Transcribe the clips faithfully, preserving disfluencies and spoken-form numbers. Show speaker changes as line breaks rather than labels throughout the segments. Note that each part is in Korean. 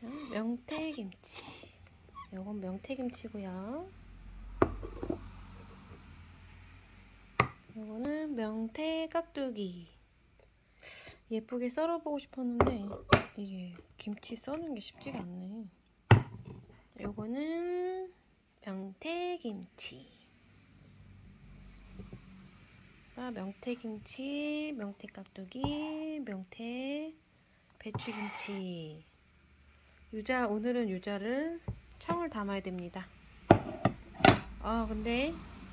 자, 명태김치. 요건 명태김치고요. 요거는 명태 깍두기. 예쁘게 썰어보고 싶었는데 이게 김치 써는 게 쉽지가 않네. 요거는 명태김치. 명태김치, 명태 깍두기, 명태 배추김치. 유자, 오늘은 유자를 청을 담아야 됩니다. 아 근데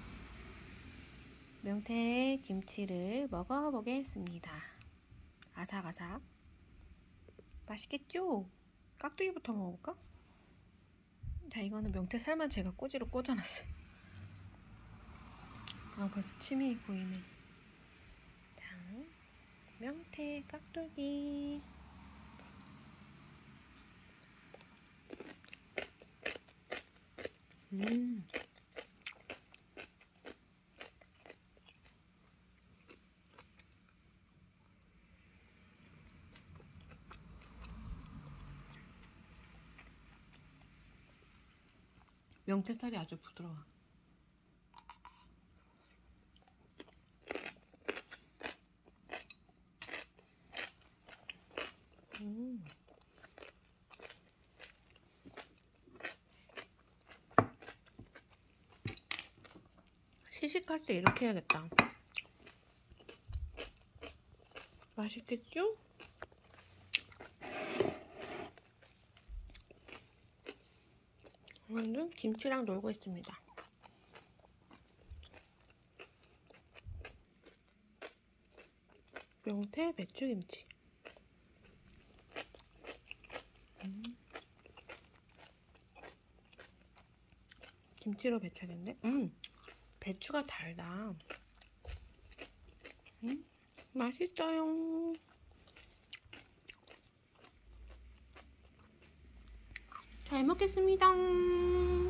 명태 김치를 먹어보겠습니다. 아삭아삭. 맛있겠죠? 깍두기부터 먹어볼까? 자, 이거는 명태살만 제가 꼬지로 꽂아놨어요. 아, 벌써 침이 보이네. 자, 명태 깍두기. 음. 명태살이 아주 부드러워. 음. 시식할 때 이렇게 해야겠다. 맛있겠죠? 오늘은 김치랑 놀고 있습니다. 명태 배추김치. 음. 김치로 배차겠는데? 음, 배추가 달다. 음, 맛있어요. 잘 먹겠습니다.